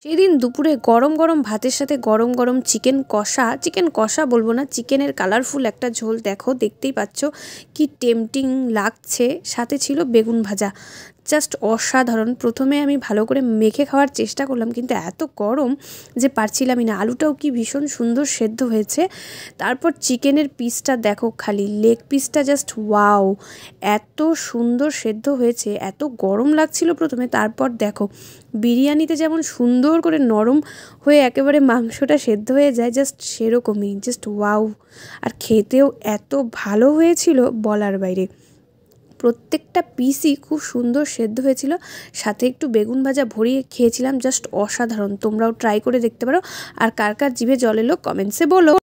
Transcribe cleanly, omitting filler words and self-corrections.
সেদিন দুপুরে গরম গরম ভাতের সাথে গরম গরম চিকেন কষা বলবো না, চিকেনের কালারফুল একটা ঝোল। দেখো, দেখতেই পাচ্ছ কি টেম্পটিং লাগছে। সাথে ছিল বেগুন ভাজা, জাস্ট অসাধারণ। প্রথমে আমি ভালো করে মেখে খাওয়ার চেষ্টা করলাম, কিন্তু এত গরম যে পারছিলামই না। আলুটাও কি ভীষণ সুন্দর সেদ্ধ হয়েছে। তারপর চিকেনের পিসটা দেখো, খালি লেগ পিসটা জাস্ট ওয়াও, এত সুন্দর সেদ্ধ হয়েছে। এত গরম লাগছিল প্রথমে, তারপর দেখো বিরিয়ানিতে যেমন সুন্দর করে নরম হয়ে একেবারে মাংসটা সেদ্ধ হয়ে যায়, জাস্ট সেরকমই, জাস্ট ওয়াও। আর খেতেও এত ভালো হয়েছিল বলার বাইরে। প্রত্যেকটা পিসই খুব সুন্দর সেদ্ধ হয়েছিল, সাথে একটু বেগুন ভাজা ভরিয়ে খেয়েছিলাম, জাস্ট অসাধারণ। তোমরাও ট্রাই করে দেখতে পারো। আর কার কার জিভে জল এলো কমেন্টসে বলো।